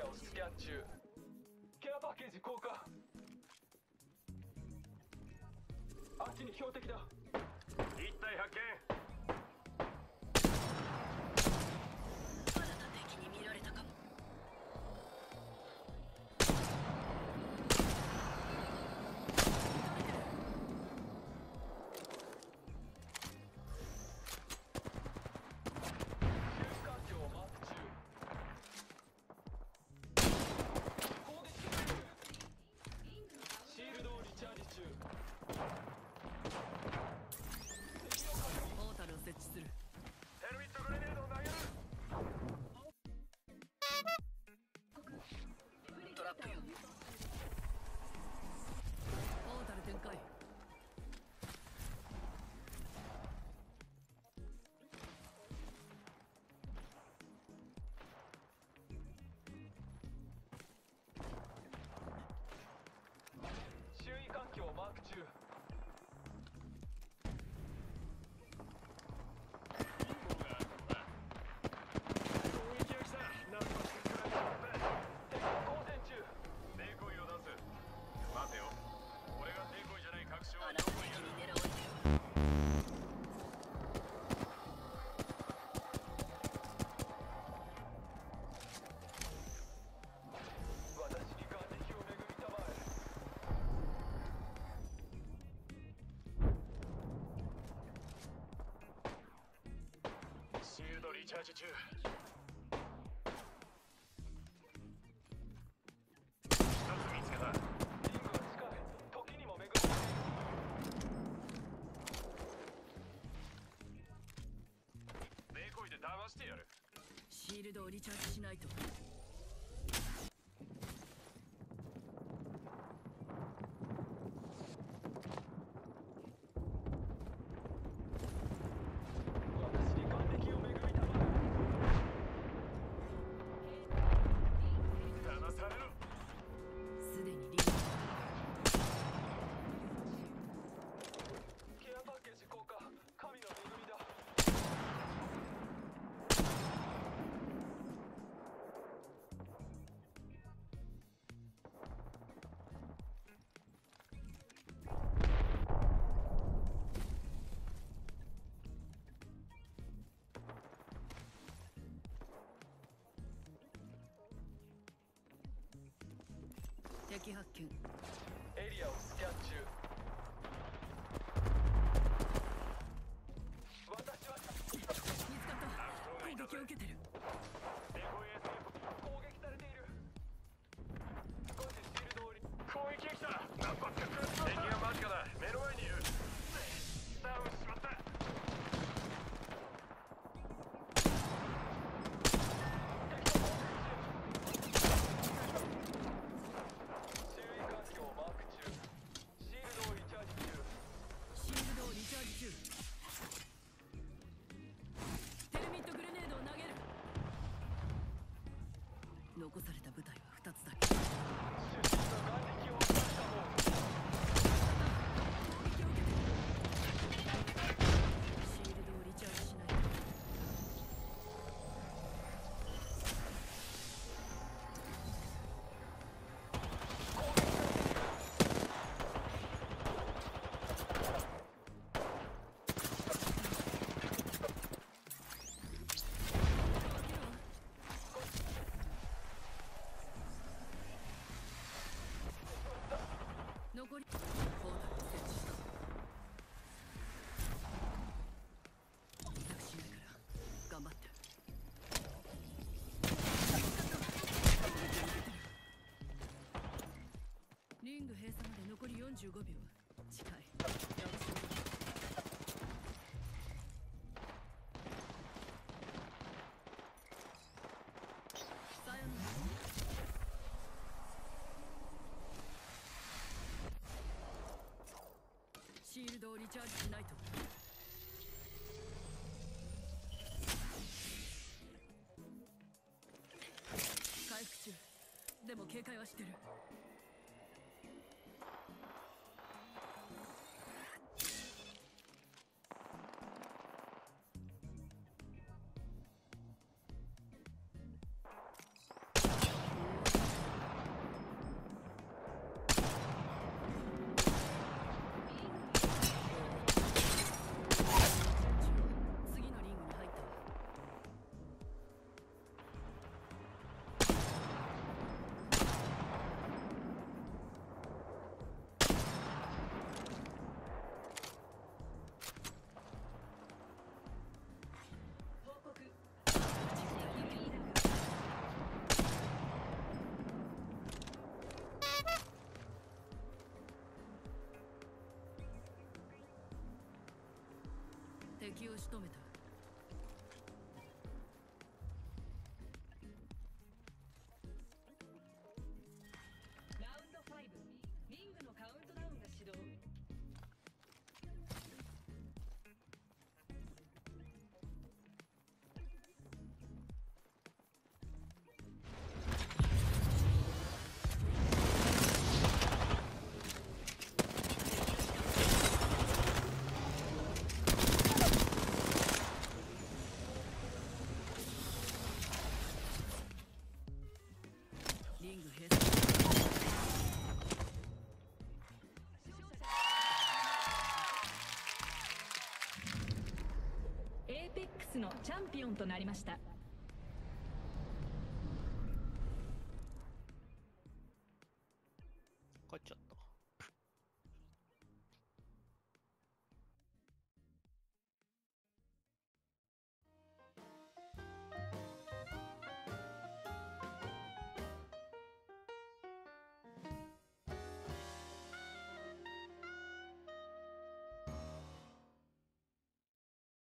アをスキャン中。ケアパッケージ降下。あっちに標的だ。 一体発見。 あなた敵に見られたかも。ポータルを設置する。 ヘルミットグレネードを投げる。 トラップよ。ポータル展開。 周囲環境をマーク中。 あなた敵に狙われてる。 私に眼力を巡りたまえ。シールドリチャージ中。一つ見つけた。 リングが近い。時にも巡っている。 デコイで騙してやる。 シールドをリチャージしないと。 私に眼力を巡りたま騙されろ。 すでにリング。 ケアパッケージ降下。神の恵みだ。 敵発見。 エリアをスキャン中。私は見つかった。攻撃を受けてる。 デコイエスケープ。 攻撃されている。少しシールドを攻撃が来た。何発か食らった。敵が間近だ。目の前にいる。ダウンしまった。 周囲環境をマーク中。シールドをリチャージ中。 シールドをリチャージ中。テルミットグレネードを投げる。残された部隊は2つだけ。 主人の眼力を奪った方。 攻撃を受けてる。シールドをリチャージしないと。残りポータルを設置した。委託しないから頑張って。リング閉鎖まで残り45秒。近い。さよなら。シールドをリチャージしないと。回復中。でも警戒はしてる。 敵を仕留めた。ラウンド5、リングのカウントダウンが始動。リング閉鎖。エーペックスのチャンピオンとなりました。